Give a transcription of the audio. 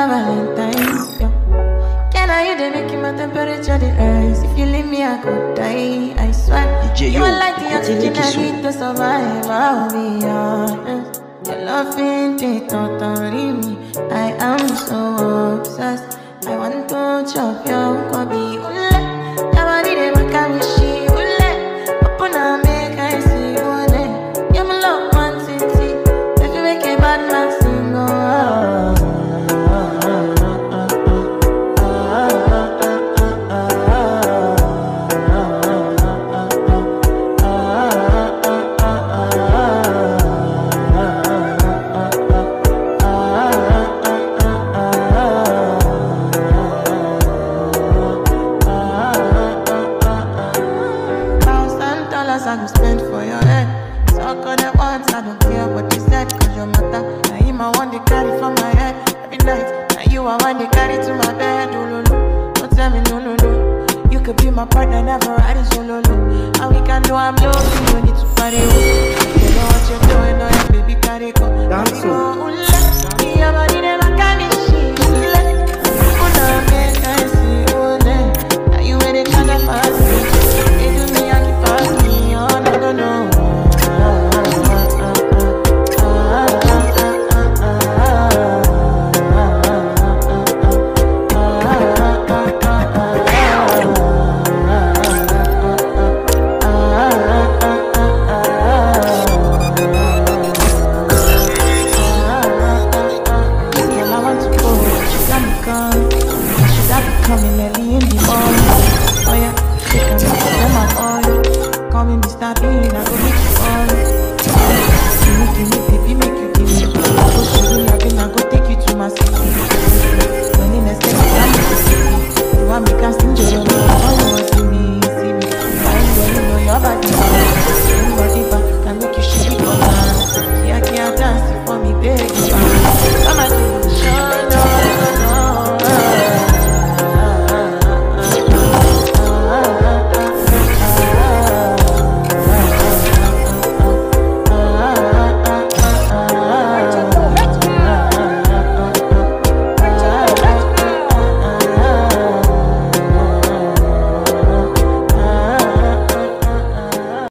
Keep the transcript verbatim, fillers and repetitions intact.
Valentine's. Yeah. Can I you they making my temperature the rise? If you leave me, I could die. I swear. D J You Yo, are like the oxygen I Tiki need to survive. I'll be honest. Your loving take totally me. I am so obsessed. I want to chop your kobe. Ule, nobody they make a wishi. Ule, open and make I see. Ule, you're my love man city. If you make a bad man sing, oh. I go spend for your head. Talk on the ones, I don't care what you said. Cause your matter, now him I want to carry for my head. Every night, now you I want to carry to my bed. Oh, no, no, don't tell me no, no, no. You could be my partner, never riding solo, no. And we can do I'm low, you don't need to party. You know what you're doing, no, yeah, baby, carry go. Dance oh, let me your body, never can be shit. Let me now make I see, oh, then. Now you ready to come fast. You do me, I keep fast me. No, no, no. Coming early in the morning. Oh yeah, she can make them all. Call me Mister B.